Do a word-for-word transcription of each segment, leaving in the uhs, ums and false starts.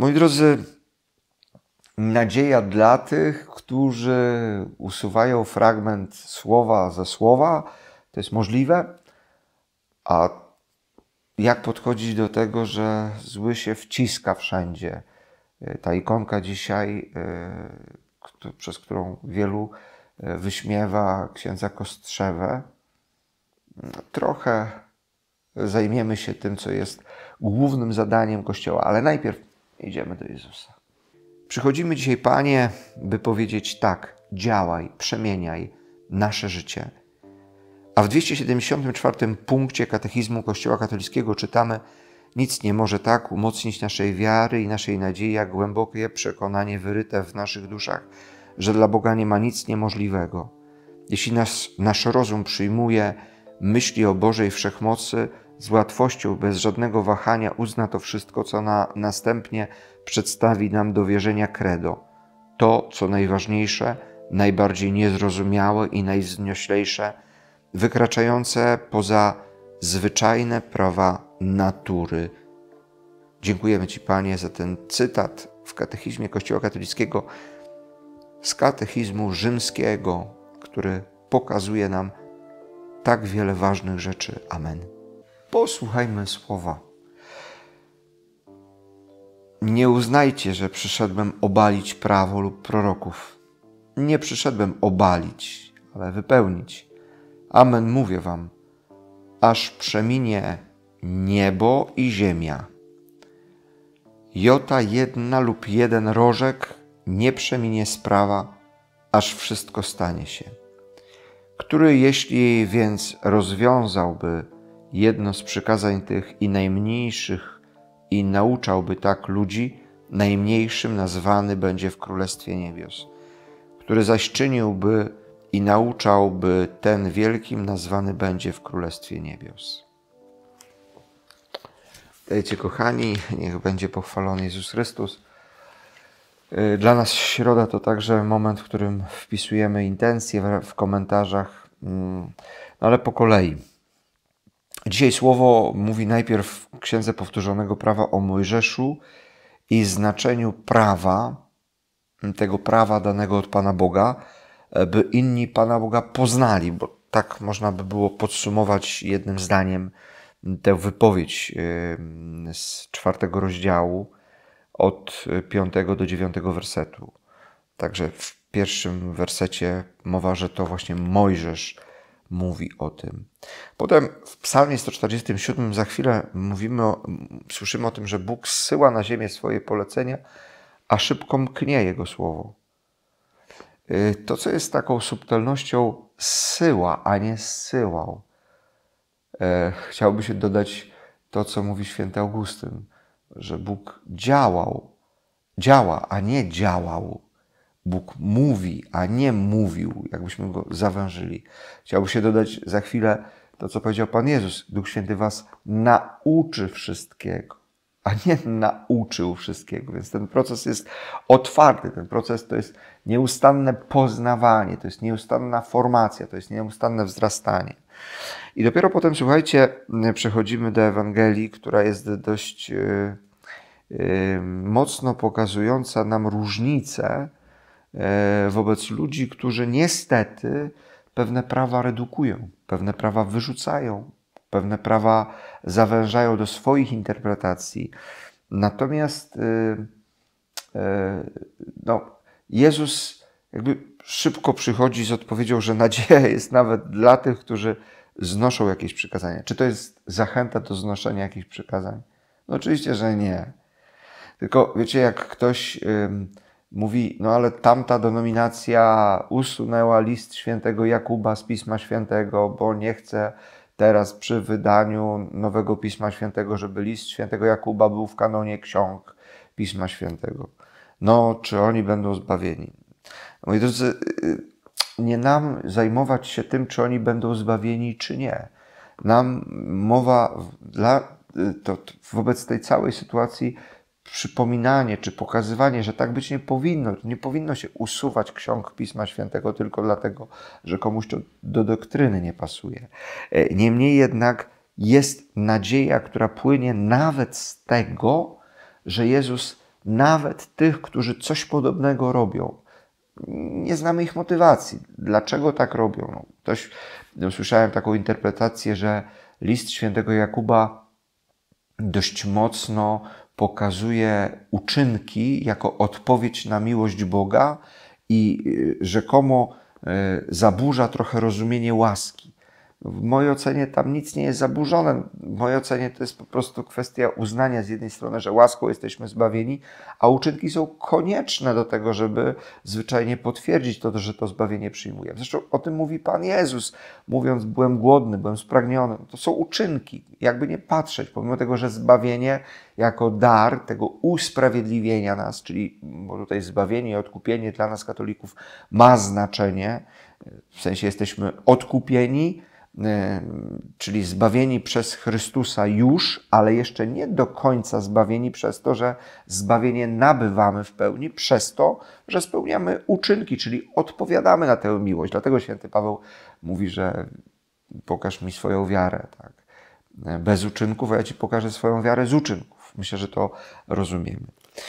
Moi drodzy, nadzieja dla tych, którzy usuwają fragment słowa ze słowa, to jest możliwe. A jak podchodzić do tego, że zły się wciska wszędzie? Ta ikonka dzisiaj, przez którą wielu wyśmiewa księdza Kostrzewę, trochę zajmiemy się tym, co jest głównym zadaniem Kościoła, ale najpierw idziemy do Jezusa. Przychodzimy dzisiaj, Panie, by powiedzieć tak: działaj, przemieniaj nasze życie. A w dwieście siedemdziesiątym czwartym punkcie Katechizmu Kościoła katolickiego czytamy: nic nie może tak umocnić naszej wiary i naszej nadziei, jak głębokie przekonanie wyryte w naszych duszach, że dla Boga nie ma nic niemożliwego. Jeśli nas, nasz rozum przyjmuje myśli o Bożej Wszechmocy, z łatwością, bez żadnego wahania uzna to wszystko, co na, następnie przedstawi nam do wierzenia credo. To, co najważniejsze, najbardziej niezrozumiałe i najwznioślejsze, wykraczające poza zwyczajne prawa natury. Dziękujemy Ci, Panie, za ten cytat w Katechizmie Kościoła katolickiego z Katechizmu Rzymskiego, który pokazuje nam tak wiele ważnych rzeczy. Amen. Posłuchajmy słowa. Nie uznajcie, że przyszedłem obalić prawo lub proroków. Nie przyszedłem obalić, ale wypełnić. Amen, mówię wam, aż przeminie niebo i ziemia. Jota jedna lub jeden rożek nie przeminie z prawa, aż wszystko stanie się. Który jeśli więc rozwiązałby jedno z przykazań tych i najmniejszych i nauczałby tak ludzi, najmniejszym nazwany będzie w Królestwie Niebios. Który zaś czyniłby i nauczałby, ten wielkim nazwany będzie w Królestwie Niebios. Dajcie, kochani, niech będzie pochwalony Jezus Chrystus. Dla nas środa to także moment, w którym wpisujemy intencje w komentarzach, no ale po kolei. Dzisiaj słowo mówi najpierw w Księdze Powtórzonego Prawa o Mojżeszu i znaczeniu prawa, tego prawa danego od Pana Boga, by inni Pana Boga poznali, bo tak można by było podsumować jednym zdaniem tę wypowiedź z czwartego rozdziału od piątego do dziewiątego wersetu. Także w pierwszym wersecie mowa, że to właśnie Mojżesz mówi o tym. Potem w Psalmie sto czterdziestym siódmym za chwilę mówimy o, słyszymy o tym, że Bóg zsyła na ziemię swoje polecenia, a szybko mknie Jego słowo. To, co jest taką subtelnością, zsyła, a nie zsyłał. Chciałby się dodać to, co mówi święty Augustyn, że Bóg działał, działa, a nie działał. Bóg mówi, a nie mówił, jakbyśmy go zawężyli. Chciałby się dodać za chwilę to, co powiedział Pan Jezus. Duch Święty was nauczy wszystkiego, a nie nauczył wszystkiego. Więc ten proces jest otwarty. Ten proces to jest nieustanne poznawanie, to jest nieustanna formacja, to jest nieustanne wzrastanie. I dopiero potem, słuchajcie, przechodzimy do Ewangelii, która jest dość yy, yy, mocno pokazująca nam różnicę wobec ludzi, którzy niestety pewne prawa redukują, pewne prawa wyrzucają, pewne prawa zawężają do swoich interpretacji. Natomiast no, Jezus jakby szybko przychodzi z odpowiedzią, że nadzieja jest nawet dla tych, którzy znoszą jakieś przykazania. Czy to jest zachęta do znoszenia jakichś przykazań? No oczywiście, że nie. Tylko wiecie, jak ktoś mówi, no ale tamta denominacja usunęła list świętego Jakuba z Pisma Świętego, bo nie chce teraz przy wydaniu nowego Pisma Świętego, żeby list świętego Jakuba był w kanonie ksiąg Pisma Świętego. No, czy oni będą zbawieni? Moi drodzy, nie nam zajmować się tym, czy oni będą zbawieni, czy nie. Nam mowa dla, to, to wobec tej całej sytuacji przypominanie czy pokazywanie, że tak być nie powinno. Nie powinno się usuwać ksiąg Pisma Świętego tylko dlatego, że komuś to do doktryny nie pasuje. Niemniej jednak jest nadzieja, która płynie nawet z tego, że Jezus nawet tych, którzy coś podobnego robią. Nie znamy ich motywacji. Dlaczego tak robią? No, ktoś, no, słyszałem taką interpretację, że list świętego Jakuba dość mocno pokazuje uczynki jako odpowiedź na miłość Boga i rzekomo zaburza trochę rozumienie łaski. W mojej ocenie tam nic nie jest zaburzone. W mojej ocenie to jest po prostu kwestia uznania z jednej strony, że łaską jesteśmy zbawieni, a uczynki są konieczne do tego, żeby zwyczajnie potwierdzić to, że to zbawienie przyjmujemy. Zresztą o tym mówi Pan Jezus, mówiąc: byłem głodny, byłem spragniony. To są uczynki, jakby nie patrzeć, pomimo tego, że zbawienie jako dar tego usprawiedliwienia nas, czyli, bo tutaj zbawienie i odkupienie dla nas katolików ma znaczenie, w sensie jesteśmy odkupieni, czyli zbawieni przez Chrystusa już, ale jeszcze nie do końca zbawieni przez to, że zbawienie nabywamy w pełni, przez to, że spełniamy uczynki, czyli odpowiadamy na tę miłość. Dlatego święty Paweł mówi, że pokaż mi swoją wiarę, tak? Bez uczynków, a ja ci pokażę swoją wiarę z uczynków. Myślę, że to rozumiemy.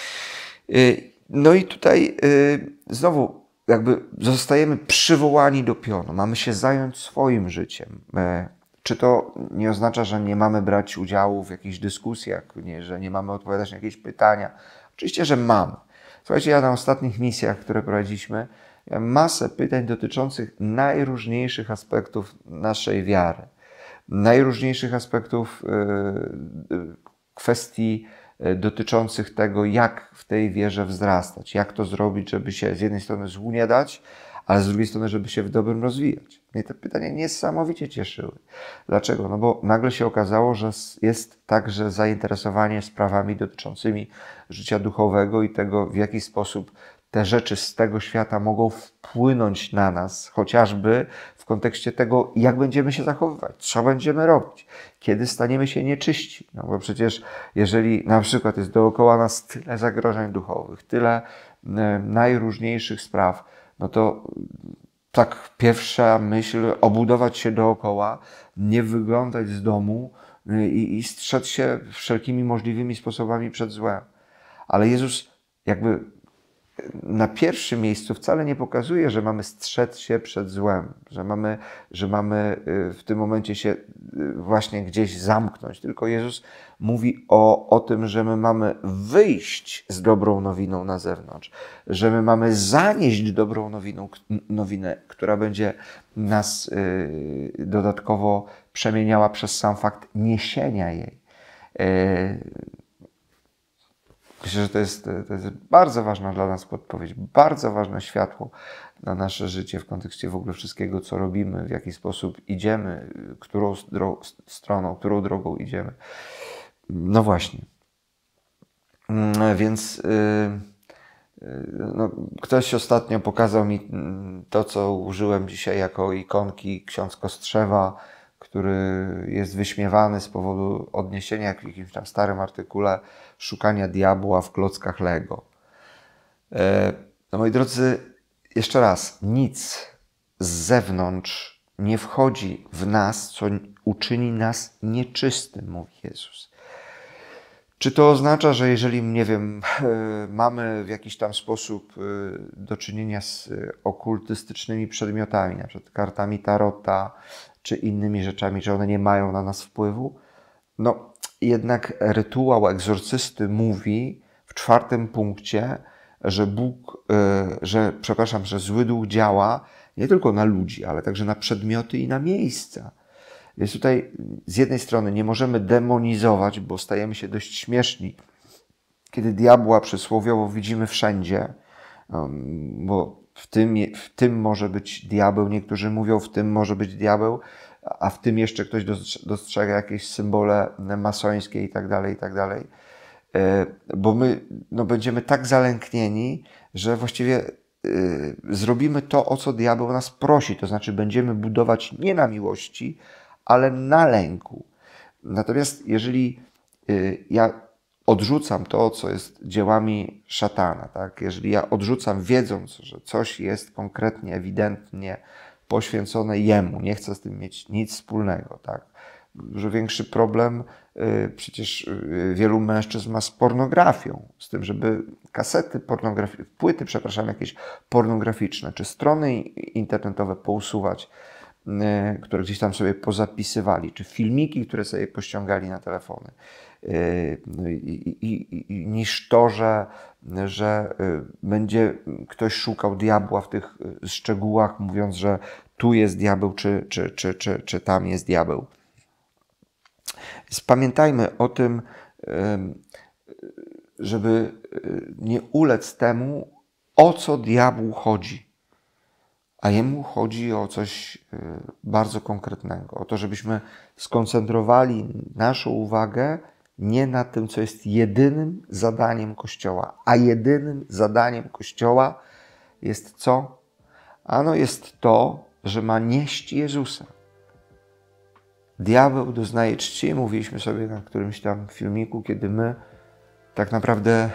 No i tutaj znowu jakby zostajemy przywołani do pionu. Mamy się zająć swoim życiem. Czy to nie oznacza, że nie mamy brać udziału w jakichś dyskusjach, nie, że nie mamy odpowiadać na jakieś pytania? Oczywiście, że mamy. Słuchajcie, ja na ostatnich misjach, które prowadziliśmy, miałem masę pytań dotyczących najróżniejszych aspektów naszej wiary. Najróżniejszych aspektów yy, kwestii dotyczących tego, jak w tej wierze wzrastać, jak to zrobić, żeby się z jednej strony złu nie dać, ale z drugiej strony, żeby się w dobrym rozwijać. Mnie te pytania niesamowicie cieszyły. Dlaczego? No bo nagle się okazało, że jest także zainteresowanie sprawami dotyczącymi życia duchowego i tego, w jaki sposób te rzeczy z tego świata mogą wpłynąć na nas, chociażby w kontekście tego, jak będziemy się zachowywać, co będziemy robić, kiedy staniemy się nieczyści. No bo przecież jeżeli na przykład jest dookoła nas tyle zagrożeń duchowych, tyle najróżniejszych spraw, no to tak pierwsza myśl, obudować się dookoła, nie wyglądać z domu i, i strzec się wszelkimi możliwymi sposobami przed złem. Ale Jezus jakby na pierwszym miejscu wcale nie pokazuje, że mamy strzec się przed złem, że mamy, że mamy w tym momencie się właśnie gdzieś zamknąć. Tylko Jezus mówi o, o tym, że my mamy wyjść z dobrą nowiną na zewnątrz, że my mamy zanieść dobrą nowiną, nowinę, która będzie nas y, dodatkowo przemieniała przez sam fakt niesienia jej. Y, Myślę, że to jest, to jest bardzo ważna dla nas podpowiedź, bardzo ważne światło na nasze życie w kontekście w ogóle wszystkiego, co robimy, w jaki sposób idziemy, którą stroną, którą drogą idziemy. No właśnie. Więc no, ktoś ostatnio pokazał mi to, co użyłem dzisiaj jako ikonki, ksiądz Kostrzewa, który jest wyśmiewany z powodu odniesienia w jakimś tam starym artykule szukania diabła w klockach Lego. No moi drodzy, jeszcze raz, nic z zewnątrz nie wchodzi w nas, co uczyni nas nieczystym, mówi Jezus. Czy to oznacza, że jeżeli, nie wiem, mamy w jakiś tam sposób do czynienia z okultystycznymi przedmiotami, na przykład kartami tarota, czy innymi rzeczami, że one nie mają na nas wpływu? No, jednak rytuał egzorcysty mówi w czwartym punkcie, że Bóg, że, przepraszam, że zły duch działa nie tylko na ludzi, ale także na przedmioty i na miejsca. Więc tutaj z jednej strony nie możemy demonizować, bo stajemy się dość śmieszni, kiedy diabła przysłowiowo widzimy wszędzie, bo w tym, w tym może być diabeł, niektórzy mówią, w tym może być diabeł, a w tym jeszcze ktoś dostrzega jakieś symbole masońskie i tak dalej, i tak dalej. Bo my no, będziemy tak zalęknieni, że właściwie y, zrobimy to, o co diabeł nas prosi. To znaczy będziemy budować nie na miłości, ale na lęku. Natomiast jeżeli y, ja odrzucam to, co jest dziełami szatana, tak? Jeżeli ja odrzucam, wiedząc, że coś jest konkretnie, ewidentnie poświęcone jemu, nie chcę z tym mieć nic wspólnego, tak? Dużo większy problem przecież wielu mężczyzn ma z pornografią, z tym, żeby kasety pornograficzne, płyty, przepraszam, jakieś pornograficzne, czy strony internetowe pousuwać, które gdzieś tam sobie pozapisywali, czy filmiki, które sobie pościągali na telefony. I, i, i, niż to, że, że będzie ktoś szukał diabła w tych szczegółach, mówiąc, że tu jest diabeł, czy, czy, czy, czy, czy tam jest diabeł. Więc pamiętajmy o tym, żeby nie ulec temu, o co diabłu chodzi. A jemu chodzi o coś bardzo konkretnego. O to, żebyśmy skoncentrowali naszą uwagę nie na tym, co jest jedynym zadaniem Kościoła. A jedynym zadaniem Kościoła jest co? Ano jest to, że ma nieść Jezusa. Diabeł doznaje czci, mówiliśmy sobie na którymś tam filmiku, kiedy my tak naprawdę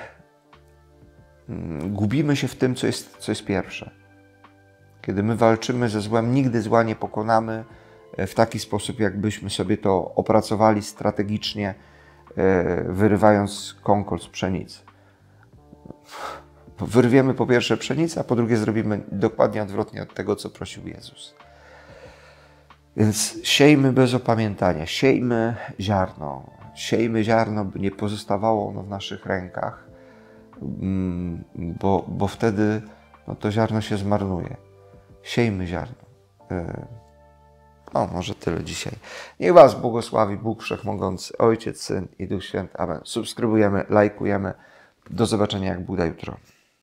gubimy się w tym, co jest, co jest pierwsze. Kiedy my walczymy ze złem, nigdy zła nie pokonamy w taki sposób, jakbyśmy sobie to opracowali strategicznie, wyrywając kąkol z pszenicy. Wyrwiemy po pierwsze pszenicę, a po drugie zrobimy dokładnie odwrotnie od tego, co prosił Jezus. Więc siejmy bez opamiętania, siejmy ziarno, siejmy ziarno, by nie pozostawało ono w naszych rękach, bo, bo wtedy no, to ziarno się zmarnuje. Siejmy ziarno. No, może tyle dzisiaj. Niech Was błogosławi Bóg Wszechmogący, Ojciec, Syn i Duch Święty. Amen. Subskrybujemy, lajkujemy. Do zobaczenia, jak Bóg da jutro.